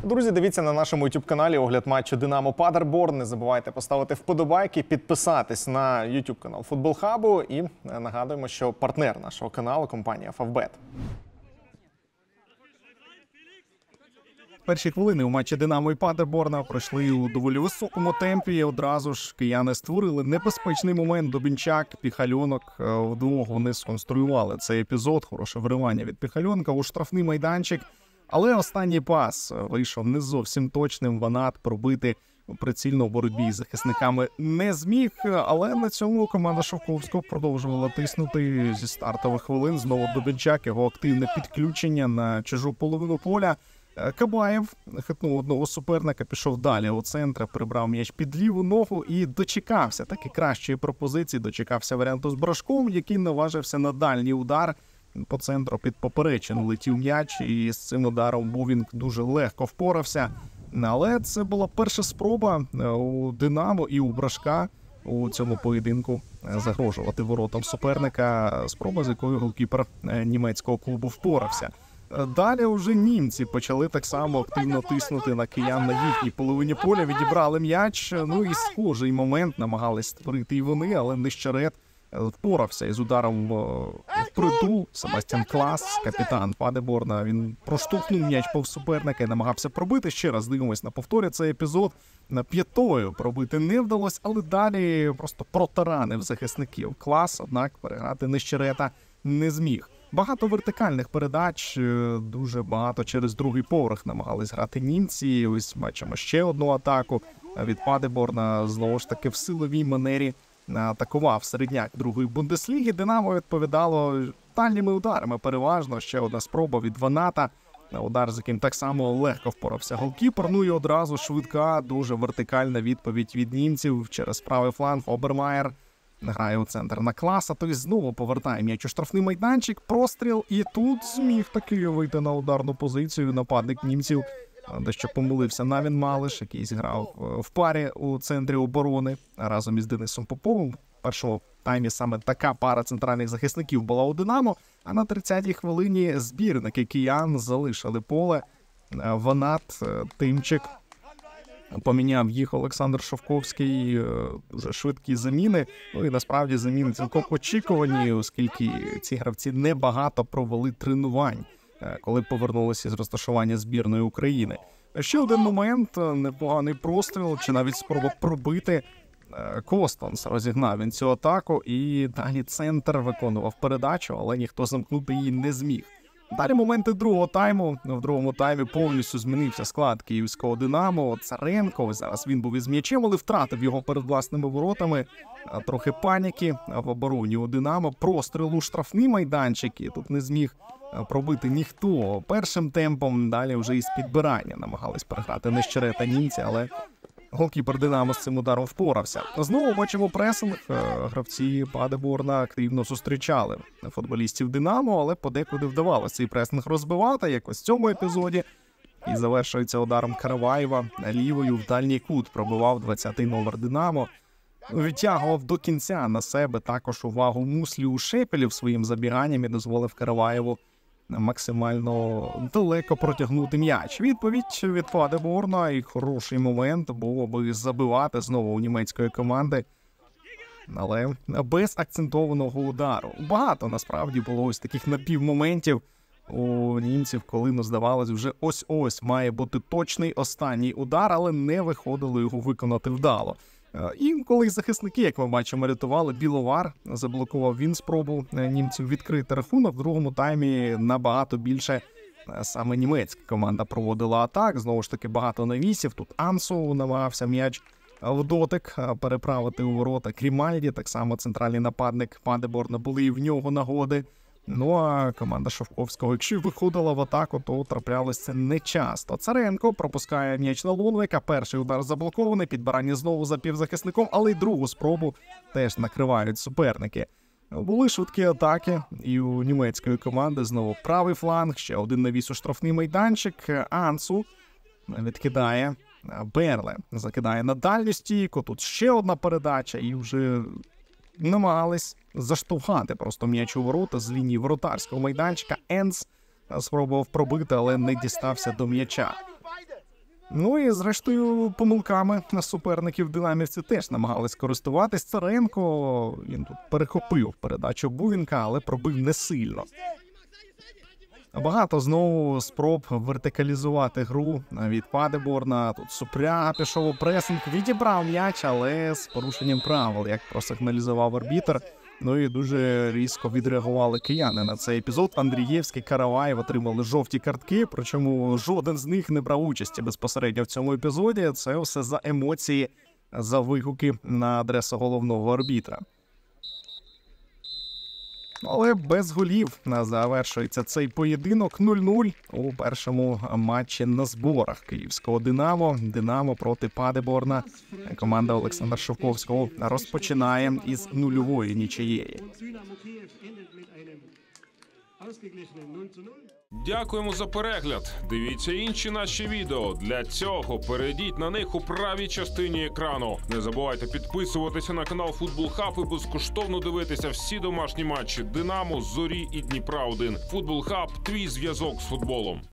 Друзі, дивіться на нашому YouTube-каналі огляд матчу «Динамо Падерборн». Не забувайте поставити вподобайки, підписатись на YouTube-канал Футбол Хабу і нагадуємо, що партнер нашого каналу – компанія Фавбет. Перші хвилини у матчі «Динамо» і Падерборна пройшли у доволі високому темпі. Одразу ж кияни створили небезпечний момент. Добінчак, Піхальонок вдвох вони сконструювали цей епізод. Хороше виривання від Піхальонка у штрафний майданчик. Але останній пас вийшов не зовсім точним. Ванат пробити прицільно в боротьбі з захисниками не зміг. Але на цьому команда Шовковського продовжувала тиснути зі стартових хвилин. Знову Добінчак, його активне підключення на чужу половину поля. Кабаєв хитнув одного суперника, пішов далі у центр, прибрав м'яч під ліву ногу і дочекався таки кращої пропозиції, дочекався варіанту з Брашком, який наважився на дальній удар. По центру під поперечину летів м'яч, і з цим ударом Бувінг дуже легко впорався. Але це була перша спроба у «Динамо» і у Брашка у цьому поєдинку загрожувати воротам суперника. Спроба, з якою голкіпер німецького клубу впорався. Далі вже німці почали так само активно тиснути на киян на їхній половині поля, відібрали м'яч. Ну і схожий момент намагались створити і вони, але Нищерет впорався із ударом впритул. Себастьян Клас, капітан Падерборна, він проштовхнув м'яч повз суперника і намагався пробити. Ще раз дивимось на повторі цей епізод. П'ятою пробити не вдалося, але далі просто протаранив захисників. Клас, однак переграти Нищерета не зміг. Багато вертикальних передач, дуже багато через другий поверх намагались грати німці. Ось бачимо ще одну атаку від Падерборна. Знову ж таки в силовій манері атакував середняк другої Бундесліги. «Динамо» відповідало дальніми ударами переважно. Ще одна спроба від Ваната. Удар, з яким так само легко впорався голкіпер. Ну і одразу швидка, дуже вертикальна відповідь від німців через правий фланг. Обермаєр грає у центр на Класа, той знову повертає м'яч у штрафний майданчик, простріл, і тут зміг таки вийти на ударну позицію нападник німців. Дещо помилився Навін Малиш, який зіграв в парі у центрі оборони разом із Денисом Поповим. В першому таймі саме така пара центральних захисників була у «Динамо», а на 30-й хвилині збірники киян залишили поле. Ванат, Тимчик. Поміняв їх Олександр Шовковський, дуже швидкі заміни. Ну і насправді заміни цілком очікувані, оскільки ці гравці небагато провели тренувань, коли повернулися з розташування збірної України. Ще один момент, непоганий простріл, чи навіть спроба пробити. Костонс розігнав він цю атаку, і далі центр виконував передачу, але ніхто замкнути її не зміг. Далі моменти другого тайму. В другому таймі повністю змінився склад київського «Динамо». Царенко, зараз він був із м'ячем, але втратив його перед власними воротами. Трохи паніки в обороні у «Динамо». Простріл у штрафний майданчик, і тут не зміг пробити ніхто. Першим темпом далі вже із підбирання намагались переграти Нищерета німці, але голкіпер «Динамо» з цим ударом впорався. Знову бачимо пресинг. Гравці Падерборна активно зустрічали футболістів «Динамо», але подекуди вдавалося цей пресинг розбивати, як ось в цьому епізоді. І завершується ударом Караваєва. Лівою в дальній кут пробивав 20-й номер «Динамо». Відтягував до кінця на себе також увагу Муслі Шепелів своїм забіганням і дозволив Караваєву максимально далеко протягнути м'яч. Відповідь від Падерборна, і хороший момент було би забивати знову у німецької команди, але без акцентованого удару. Багато насправді було ось таких напівмоментів у німців, коли здавалось, вже ось-ось має бути точний останній удар, але не виходило його виконати вдало. І коли захисники, як ми бачимо, рятували, Біловар, заблокував він спробу німців відкрити рахунок. В другому таймі набагато більше саме німецька команда проводила атак. Знову ж таки, багато навісів. Тут Ансу намагався м'яч в дотик переправити у ворота. Крімальді, так само центральний нападник Падерборна, були і в нього нагоди. Ну а команда Шовковського, якщо виходила в атаку, то траплялося це нечасто. Царенко пропускає м'яч на Лунвика, перший удар заблокований, підбирання знову за півзахисником, але й другу спробу теж накривають суперники. Були швидкі атаки і у німецької команди. Знову правий фланг, ще один навіс у штрафний майданчик. Ансу відкидає, Берле закидає на дальню стійку, тут ще одна передача і вже намагались заштовхати просто м'яч у ворота з лінії воротарського майданчика. Енс спробував пробити, але не дістався до м'яча. Ну і зрештою помилками на суперників динамівці теж намагались користуватись. Царенко, він тут перехопив передачу Бувінка, але пробив не сильно. Багато знову спроб вертикалізувати гру від Падеборна. Тут Супряга пішов у пресинг, відібрав м'яч, але з порушенням правил, як просигналізував арбітр. Ну і дуже різко відреагували кияни на цей епізод. Андрієвський, Караваєв отримали жовті картки, причому жоден з них не брав участі безпосередньо в цьому епізоді. Це все за емоції, за вигуки на адресу головного арбітра. Але без голів завершується цей поєдинок 0-0 у першому матчі на зборах київського «Динамо». «Динамо» проти Падеборна. Команда Олександра Шовковського розпочинає із 0-ї нічиєї. Дякуємо за перегляд. Дивіться інші наші відео. Для цього перейдіть на них у правій частині екрану. Не забувайте підписуватися на канал Футбол Хаб і безкоштовно дивитися всі домашні матчі «Динамо», «Зорі» і «Дніпра-1». Футбол Хаб – твій зв'язок з футболом.